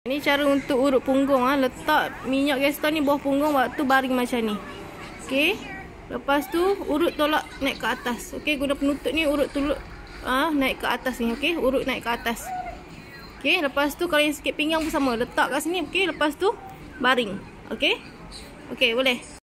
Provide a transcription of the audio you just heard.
Ini cara untuk urut punggung. Letak minyak gas stove ni bawah punggung, waktu baring macam ni. Okey. Lepas tu urut tolak naik ke atas. Okey, guna penutup ni urut tolak naik ke atas ni. Okey, urut naik ke atas. Okey, lepas tu kalau yang sikit pinggang pun sama, letak kat sini. Okey, lepas tu baring. Okey. Okey, boleh.